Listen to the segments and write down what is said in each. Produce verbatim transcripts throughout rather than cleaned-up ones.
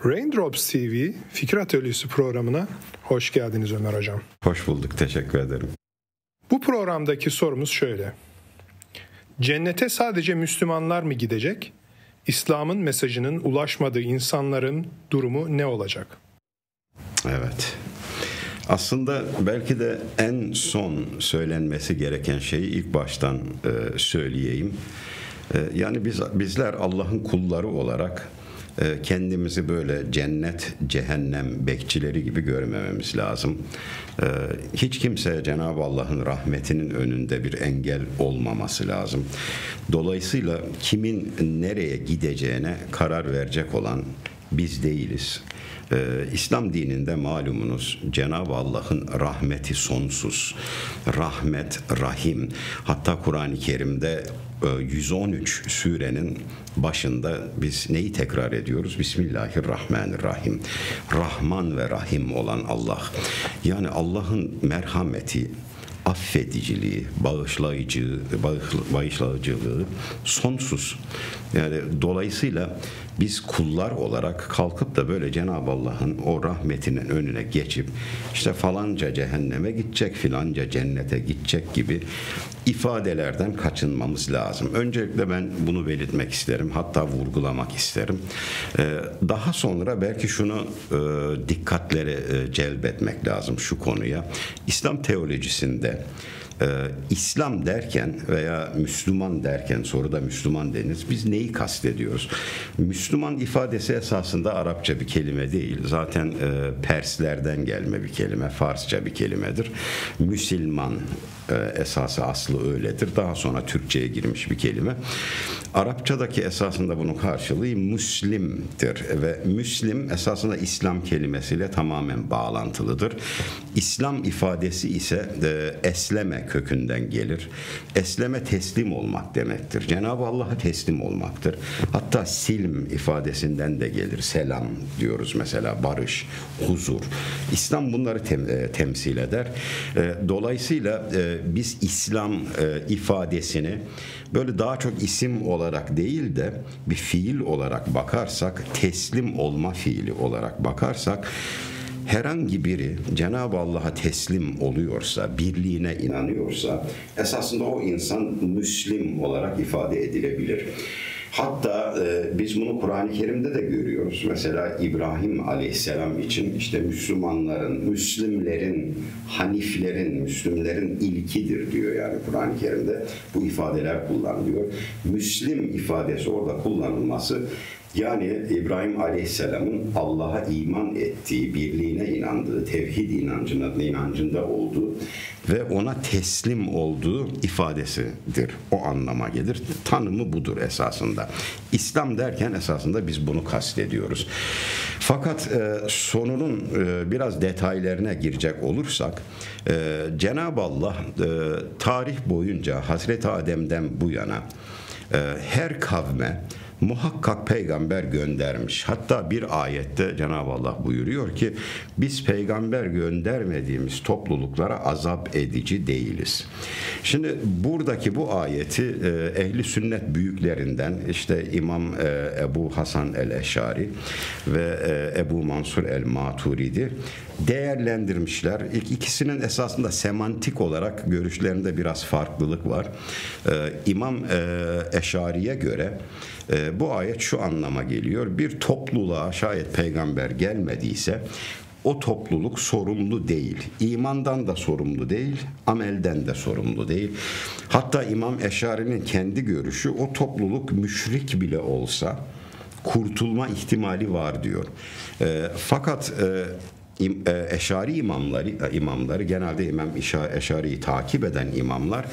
Raindrops T V Fikir Atölyesi programına hoş geldiniz Ömer Hocam. Hoş bulduk, teşekkür ederim. Bu programdaki sorumuz şöyle. Cennete sadece Müslümanlar mı gidecek? İslam'ın mesajının ulaşmadığı insanların durumu ne olacak? Evet. Aslında belki de en son söylenmesi gereken şeyi ilk baştan e, söyleyeyim. E, yani biz bizler Allah'ın kulları olarak e, kendimizi böyle cennet, cehennem bekçileri gibi görmememiz lazım. E, hiç kimseye Cenab-ı Allah'ın rahmetinin önünde bir engel olmaması lazım. Dolayısıyla kimin nereye gideceğine karar verecek olan biz değiliz. Ee, İslam dininde malumunuz Cenab-ı Allah'ın rahmeti sonsuz, rahmet, rahim. Hatta Kur'an-ı Kerim'de yüz on üç surenin başında biz neyi tekrar ediyoruz? Bismillahirrahmanirrahim. Rahman ve Rahim olan Allah. Yani Allah'ın merhameti, affediciliği, bağışlayıcı, bağışlayıcılığı sonsuz. Yani dolayısıyla biz kullar olarak kalkıp da böyle Cenab-ı Allah'ın o rahmetinin önüne geçip işte falanca cehenneme gidecek, filanca cennete gidecek gibi ifadelerden kaçınmamız lazım. Öncelikle ben bunu belirtmek isterim, hatta vurgulamak isterim. Daha sonra belki şunu dikkatleri celbetmek lazım şu konuya. İslam teolojisinde Ee, İslam derken veya Müslüman derken soruda Müslüman deniz. Biz neyi kastediyoruz? Müslüman ifadesi esasında Arapça bir kelime değil. Zaten e, Perslerden gelme bir kelime. Farsça bir kelimedir. Müslüman e, esası aslı öyledir. Daha sonra Türkçe'ye girmiş bir kelime. Arapçadaki esasında bunun karşılığı Müslim'dir ve Müslim esasında İslam kelimesiyle tamamen bağlantılıdır. İslam ifadesi ise e, esleme kökünden gelir. Esleme teslim olmak demektir. Cenab-ı Allah'a teslim olmaktır. Hatta silm ifadesinden de gelir. Selam diyoruz mesela, barış, huzur. İslam bunları tem, e, temsil eder. E, dolayısıyla e, biz İslam e, ifadesini böyle daha çok isim olarak değil de bir fiil olarak bakarsak, teslim olma fiili olarak bakarsak, herhangi biri Cenab-ı Allah'a teslim oluyorsa, birliğine inanıyorsa esasında o insan Müslim olarak ifade edilebilir. Hatta e, biz bunu Kur'an-ı Kerim'de de görüyoruz. Mesela İbrahim Aleyhisselam için işte Müslümanların, Müslimlerin, Haniflerin, Müslümlerin ilkidir diyor yani Kur'an-ı Kerim'de. Bu ifadeler kullanılıyor. Müslim ifadesi orada kullanılması, yani İbrahim Aleyhisselam'ın Allah'a iman ettiği, birliğine inandığı, tevhid inancına, inancında olduğu ve ona teslim olduğu ifadesidir. O anlama gelir. Tanımı budur esasında. İslam derken esasında biz bunu kastediyoruz. Fakat e, sorunun e, biraz detaylarına girecek olursak, e, Cenab-ı Allah e, tarih boyunca Hazreti Adem'den bu yana e, her kavme muhakkak peygamber göndermiş. Hatta bir ayette Cenab-ı Allah buyuruyor ki biz peygamber göndermediğimiz topluluklara azap edici değiliz. Şimdi buradaki bu ayeti e, ehli sünnet büyüklerinden işte İmam e, Ebu Hasan el-Eşari ve e, Ebu Mansur el-Maturidi değerlendirmişler. İlk ikisinin esasında semantik olarak görüşlerinde biraz farklılık var. Ee, İmam e, Eşari'ye göre e, bu ayet şu anlama geliyor. Bir topluluğa şayet peygamber gelmediyse o topluluk sorumlu değil. İmandan da sorumlu değil, amelden de sorumlu değil. Hatta İmam Eşari'nin kendi görüşü, o topluluk müşrik bile olsa kurtulma ihtimali var diyor. E, fakat e, Eşari imamları, imamları genelde İmam Eşari'yi takip eden imamlar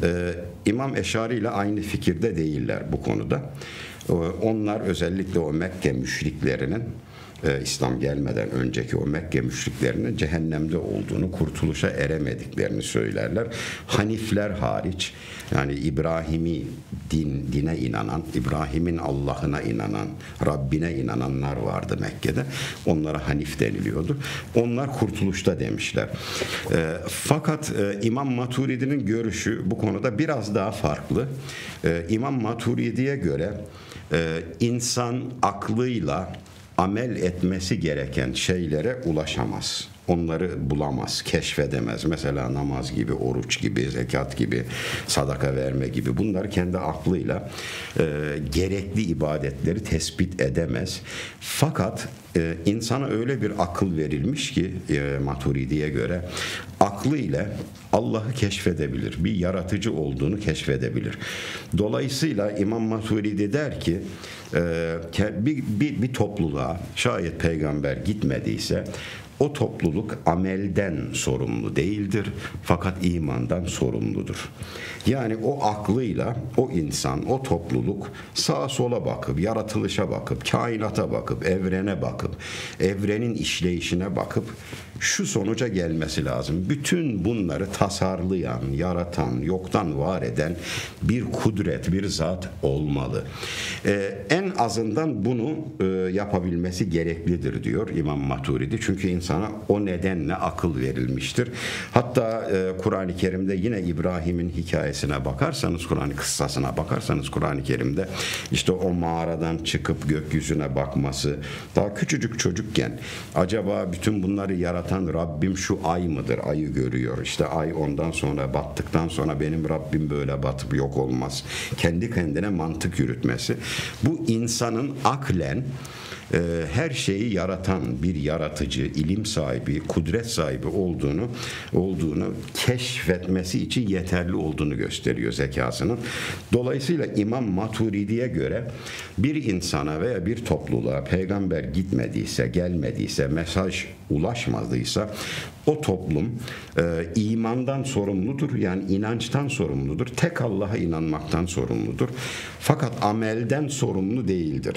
İmam Eşari ile aynı fikirde değiller bu konuda. Onlar özellikle o Mekke müşriklerinin, İslam gelmeden önceki o Mekke müşriklerinin cehennemde olduğunu, kurtuluşa eremediklerini söylerler. Hanifler hariç, yani İbrahimi din, dine inanan, İbrahim'in Allah'ına inanan, Rabbine inananlar vardı Mekke'de. Onlara Hanif deniliyordu. Onlar kurtuluşta demişler. E, fakat e, İmam Maturidi'nin görüşü bu konuda biraz daha farklı. E, İmam Maturidi'ye göre e, insan aklıyla amel etmesi gereken şeylere ulaşamaz. Onları bulamaz, keşfedemez. Mesela namaz gibi, oruç gibi, zekat gibi, sadaka verme gibi. Bunları kendi aklıyla e, gerekli ibadetleri tespit edemez. Fakat e, insana öyle bir akıl verilmiş ki e, Maturidi'ye göre aklıyla Allah'ı keşfedebilir. Bir yaratıcı olduğunu keşfedebilir. Dolayısıyla İmam Maturidi der ki e, bir, bir, bir topluluğa şayet peygamber gitmediyse o topluluk amelden sorumlu değildir fakat imandan sorumludur. Yani o aklıyla o insan, o topluluk sağa sola bakıp, yaratılışa bakıp, kainata bakıp, evrene bakıp, evrenin işleyişine bakıp şu sonuca gelmesi lazım. Bütün bunları tasarlayan, yaratan, yoktan var eden bir kudret, bir zat olmalı. Ee, en azından bunu e, yapabilmesi gereklidir diyor İmam Maturidi. Çünkü insana o nedenle akıl verilmiştir. Hatta e, Kur'an-ı Kerim'de yine İbrahim'in hikayesine bakarsanız, Kur'an kıssasına bakarsanız Kur'an-ı Kerim'de işte o mağaradan çıkıp gökyüzüne bakması, daha küçücük çocukken acaba bütün bunları yaratan Rabbim şu ay mıdır? Ayı görüyor. İşte ay ondan sonra battıktan sonra benim Rabbim böyle batıp yok olmaz. Kendi kendine mantık yürütmesi. Bu insanın aklen her şeyi yaratan bir yaratıcı, ilim sahibi, kudret sahibi olduğunu olduğunu keşfetmesi için yeterli olduğunu gösteriyor zekasının. Dolayısıyla İmam Maturidi'ye göre bir insana veya bir topluluğa peygamber gitmediyse, gelmediyse, mesaj ulaşmadıysa o toplum e, imandan sorumludur. Yani inançtan sorumludur. Tek Allah'a inanmaktan sorumludur. Fakat amelden sorumlu değildir.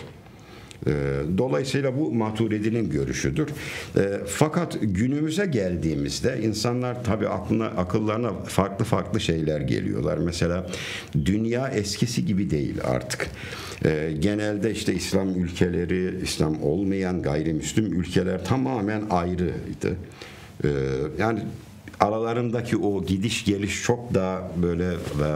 Dolayısıyla bu Maturidi'nin görüşüdür. Fakat günümüze geldiğimizde insanlar tabii aklına, akıllarına farklı farklı şeyler geliyorlar. Mesela dünya eskisi gibi değil artık. Genelde işte İslam ülkeleri, İslam olmayan gayrimüslim ülkeler tamamen ayrıydı. Yani aralarındaki o gidiş geliş çok daha böyle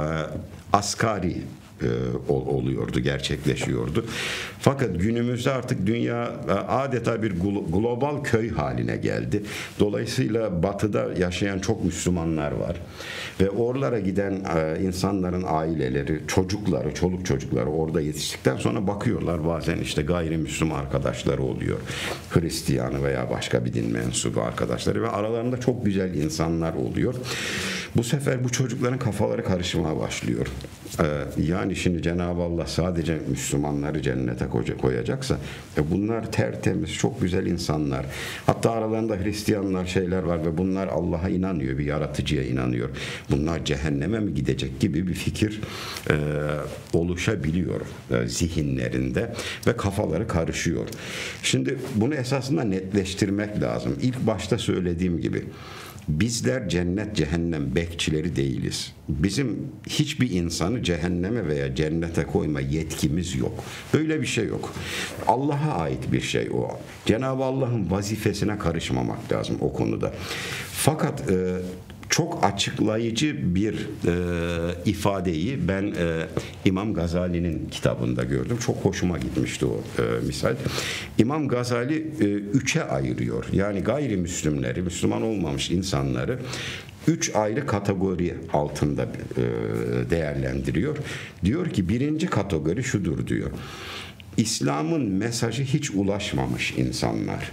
asgari oluyordu, gerçekleşiyordu. Fakat günümüzde artık dünya adeta bir global köy haline geldi. Dolayısıyla batıda yaşayan çok Müslümanlar var. Ve oralara giden insanların aileleri, çocukları, çoluk çocukları orada yetiştikten sonra bakıyorlar bazen işte gayrimüslim arkadaşları oluyor. Hristiyanı veya başka bir din mensubu arkadaşları ve aralarında çok güzel insanlar oluyor. Bu sefer bu çocukların kafaları karışmaya başlıyor. Yani şimdi Cenab-ı Allah sadece Müslümanları cennete koyacaksa e bunlar tertemiz, çok güzel insanlar. Hatta aralarında Hristiyanlar şeyler var ve bunlar Allah'a inanıyor, bir yaratıcıya inanıyor. Bunlar cehenneme mi gidecek gibi bir fikir e, oluşabiliyor e, zihinlerinde ve kafaları karışıyor. Şimdi bunu esasında netleştirmek lazım. İlk başta söylediğim gibi bizler cennet cehennem bekçileri değiliz. Bizim hiçbir insanı cehenneme veya cennete koyma yetkimiz yok. Böyle bir şey yok. Allah'a ait bir şey o. Cenab-ı Allah'ın vazifesine karışmamak lazım o konuda. Fakat e, çok açıklayıcı bir e, ifadeyi ben e, İmam Gazali'nin kitabında gördüm. Çok hoşuma gitmişti o e, misal. İmam Gazali e, üçe ayırıyor. Yani gayrimüslimleri, Müslüman olmamış insanları üç ayrı kategori altında e, değerlendiriyor. Diyor ki birinci kategori şudur diyor. İslam'ın mesajı hiç ulaşmamış insanlar.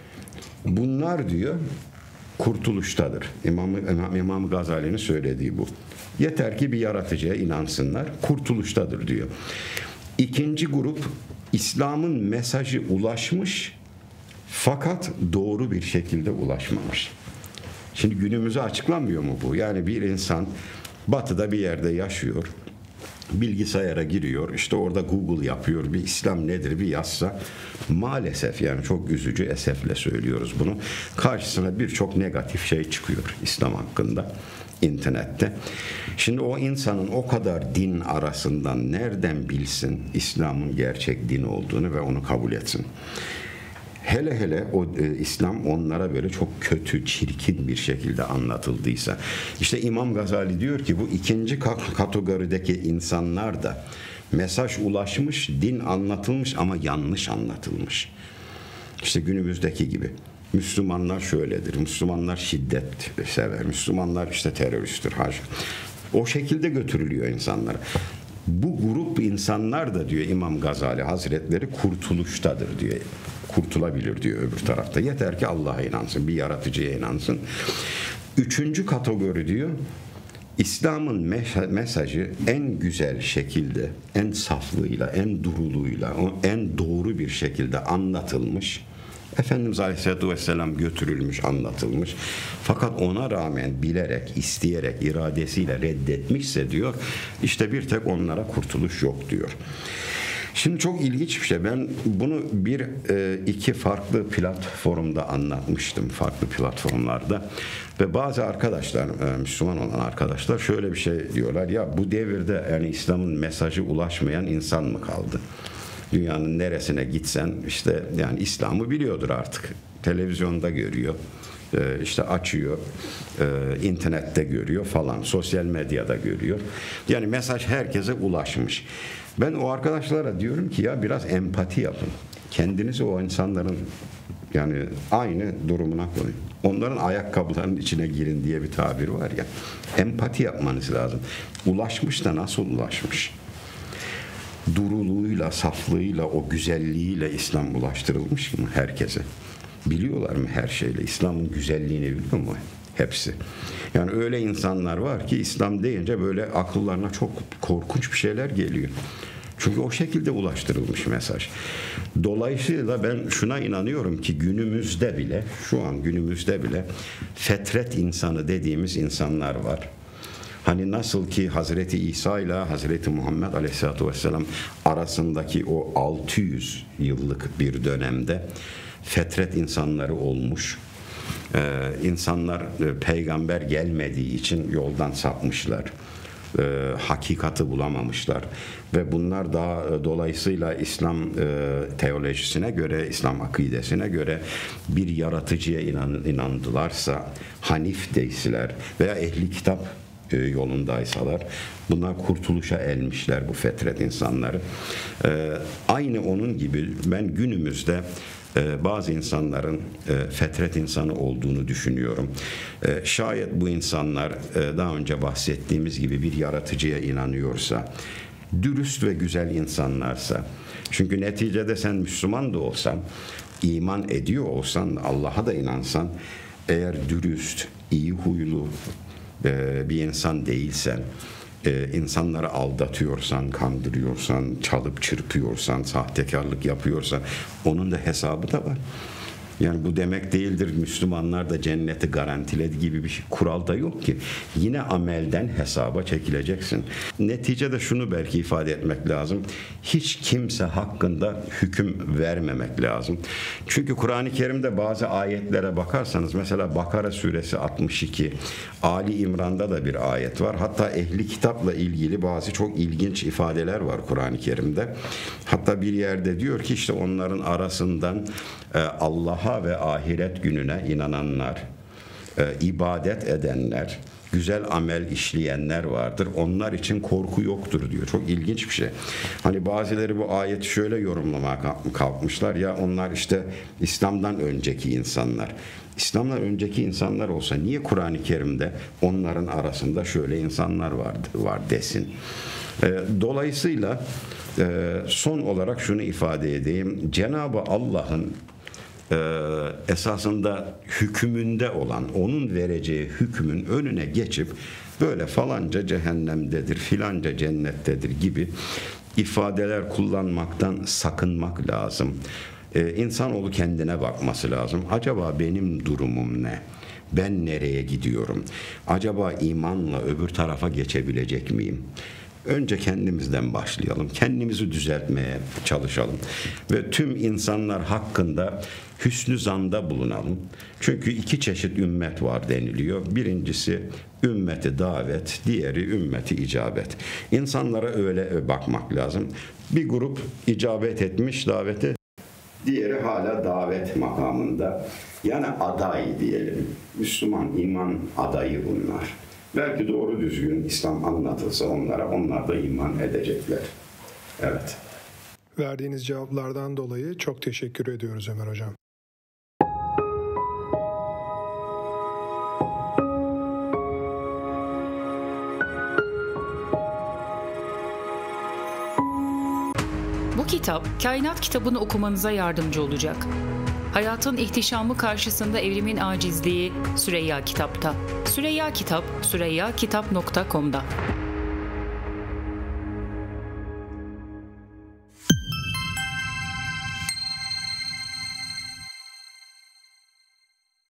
Bunlar diyor kurtuluştadır. İmam, İmam, İmam Gazali'nin söylediği bu. Yeter ki bir yaratıcıya inansınlar, kurtuluştadır diyor. İkinci grup İslam'ın mesajı ulaşmış fakat doğru bir şekilde ulaşmamış. Şimdi günümüze açıklanmıyor mu bu? Yani bir insan batıda bir yerde yaşıyor, bilgisayara giriyor, işte orada Google yapıyor, bir İslam nedir bir yazsa, maalesef yani çok üzücü esefle söylüyoruz bunu, karşısına birçok negatif şey çıkıyor İslam hakkında internette. Şimdi o insanın o kadar din arasından nereden bilsin İslam'ın gerçek din olduğunu ve onu kabul etsin? Hele hele o e, İslam onlara böyle çok kötü, çirkin bir şekilde anlatıldıysa. İşte İmam Gazali diyor ki bu ikinci kategorideki insanlar da mesaj ulaşmış, din anlatılmış ama yanlış anlatılmış. İşte günümüzdeki gibi. Müslümanlar şöyledir, Müslümanlar şiddet sever, Müslümanlar işte teröristtir, haşa. O şekilde götürülüyor insanlara. Bu grup insanlar da diyor İmam Gazali Hazretleri kurtuluştadır diyor. Kurtulabilir diyor öbür tarafta. Yeter ki Allah'a inansın, bir yaratıcıya inansın. Üçüncü kategori diyor, İslam'ın mesajı en güzel şekilde, en saflığıyla, en duruluğuyla, en doğru bir şekilde anlatılmış. Efendimiz Aleyhisselatü Vesselam götürülmüş, anlatılmış. Fakat ona rağmen bilerek, isteyerek, iradesiyle reddetmişse diyor, işte bir tek onlara kurtuluş yok diyor. Şimdi çok ilginç bir şey. Ben bunu bir iki farklı platformda anlatmıştım. Farklı platformlarda. Ve bazı arkadaşlar, Müslüman olan arkadaşlar şöyle bir şey diyorlar. Ya bu devirde yani İslam'ın mesajı ulaşmayan insan mı kaldı? Dünyanın neresine gitsen işte yani İslam'ı biliyordur artık. Televizyonda görüyor. İşte açıyor, internette görüyor falan, sosyal medyada görüyor. Yani mesaj herkese ulaşmış. Ben o arkadaşlara diyorum ki ya biraz empati yapın. Kendinizi o insanların yani aynı durumuna koyun. Onların ayakkabılarının içine girin diye bir tabir var ya. Empati yapmanız lazım. Ulaşmış da nasıl ulaşmış? Duruluğuyla, saflığıyla, o güzelliğiyle İslam ulaştırılmış mı herkese? Biliyorlar mı her şeyle? İslam'ın güzelliğini biliyor mu? Hepsi. Yani öyle insanlar var ki İslam deyince böyle akıllarına çok korkunç bir şeyler geliyor. Çünkü o şekilde ulaştırılmış mesaj. Dolayısıyla ben şuna inanıyorum ki günümüzde bile, şu an günümüzde bile fetret insanı dediğimiz insanlar var. Hani nasıl ki Hazreti İsa ile Hazreti Muhammed Aleyhisselatü Vesselam arasındaki o altı yüz yıllık bir dönemde fetret insanları olmuş. Ee, insanlar e, peygamber gelmediği için yoldan sapmışlar. Ee, hakikati bulamamışlar. Ve bunlar daha e, dolayısıyla İslam e, teolojisine göre, İslam akidesine göre bir yaratıcıya inan, inandılarsa, Hanif değilseler veya ehli kitap yolundaysalar bunlar kurtuluşa elmişler bu fetret insanları. Ee, aynı onun gibi ben günümüzde e, bazı insanların e, fetret insanı olduğunu düşünüyorum. E, şayet bu insanlar e, daha önce bahsettiğimiz gibi bir yaratıcıya inanıyorsa, dürüst ve güzel insanlarsa, çünkü neticede sen Müslüman da olsan, iman ediyor olsan, Allah'a da inansan, eğer dürüst, iyi huylu bir insan değilsen, insanları aldatıyorsan, kandırıyorsan, çalıp çırpıyorsan, sahtekarlık yapıyorsan onun da hesabı da var. Yani bu demek değildir Müslümanlar da cenneti garantiledi gibi bir şey, kural da yok ki. Yine amelden hesaba çekileceksin. Neticede şunu belki ifade etmek lazım. Hiç kimse hakkında hüküm vermemek lazım. Çünkü Kur'an-ı Kerim'de bazı ayetlere bakarsanız mesela Bakara suresi altmış iki, Ali İmran'da da bir ayet var. Hatta ehli kitapla ilgili bazı çok ilginç ifadeler var Kur'an-ı Kerim'de. Hatta bir yerde diyor ki işte onların arasından Allah'a ve ahiret gününe inananlar, ibadet edenler, güzel amel işleyenler vardır. Onlar için korku yoktur diyor. Çok ilginç bir şey. Hani bazıları bu ayeti şöyle yorumlamaya kalkmışlar. Ya onlar işte İslam'dan önceki insanlar. İslam'dan önceki insanlar olsa niye Kur'an-ı Kerim'de onların arasında şöyle insanlar var, var desin. Dolayısıyla son olarak şunu ifade edeyim. Cenab-ı Allah'ın Ee, esasında hükmünde olan, onun vereceği hükmün önüne geçip böyle falanca cehennemdedir, filanca cennettedir gibi ifadeler kullanmaktan sakınmak lazım. Ee, insanoğlu kendine bakması lazım. Acaba benim durumum ne? Ben nereye gidiyorum? Acaba imanla öbür tarafa geçebilecek miyim? Önce kendimizden başlayalım. Kendimizi düzeltmeye çalışalım. Ve tüm insanlar hakkında hüsnü zanda bulunalım. Çünkü iki çeşit ümmet var deniliyor. Birincisi ümmeti davet, diğeri ümmeti icabet. İnsanlara öyle bakmak lazım. Bir grup icabet etmiş davete, diğeri hala davet makamında. Yani aday diyelim. Müslüman iman adayı bunlar. Belki doğru düzgün İslam anlatılsa onlara, onlar da iman edecekler. Evet. Verdiğiniz cevaplardan dolayı çok teşekkür ediyoruz Ömer Hocam. Bu kitap, kainat kitabını okumanıza yardımcı olacak. Hayatın ihtişamı karşısında evrimin acizliği Süreyya Kitap'ta. Süreyya Kitap, süreyyakitap nokta com'da.